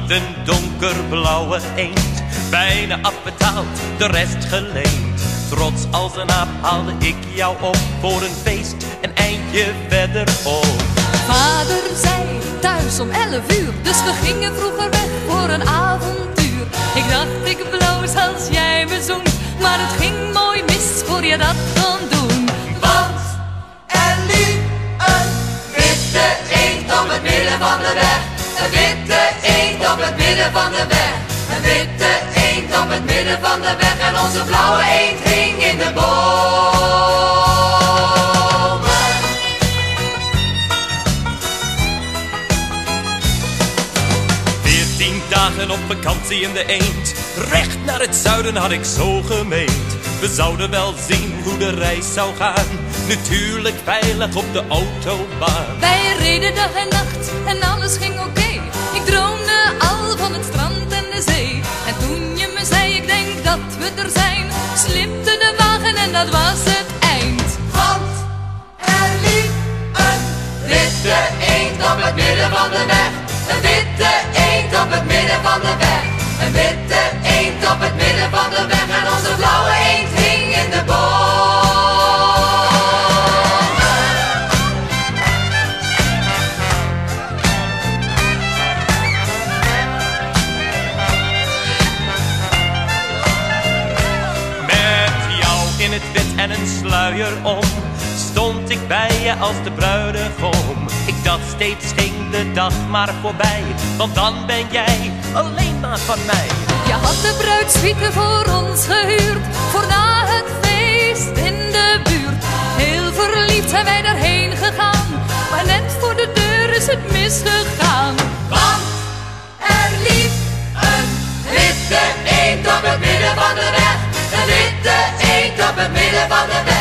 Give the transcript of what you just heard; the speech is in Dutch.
een donkerblauwe eend, bijna afbetaald, de rest geleend. Trots als een aap haalde ik jou op voor een feest een eindje verderop. Vader zei thuis om 11 uur, dus we gingen vroeger weg voor een avontuur. Ik dacht ik bloos als jij me zoent, maar het ging mooi mis voor je dat kon doen. Want er liep een witte eend op het midden van de weg. Een witte eend op het midden van de weg. Een witte eend op het midden van de weg. En onze blauwe eend hing in de bomen. 14 dagen op vakantie in de eend, recht naar het zuiden had ik zo gemeend. We zouden wel zien hoe de reis zou gaan, natuurlijk veilig op de autobaan. Wij reden dag en nacht en alles ging oké. Ik droomde al van het strand en de zee. En toen je me zei ik denk dat we er zijn, slipte de wagen en dat was het eind. Want er liep een witte eend op het midden van de weg. Een witte eend op het midden van de weg. Een witte eend op het midden van de weg. En onze blauwe eend hing in de bomen. Met jou in het wit en een sluier om, stond ik bij je als de bruidegom. Ik dacht steeds ging de dag maar voorbij, want dan ben jij alleen maar van mij. Je had de bruidssuite voor ons gehuurd, voor na het feest in de buurt. Heel verliefd zijn wij daarheen gegaan, maar net voor de deur is het misgegaan. Want er liep een witte eend op het midden van de weg. Een witte eend op het midden van de weg.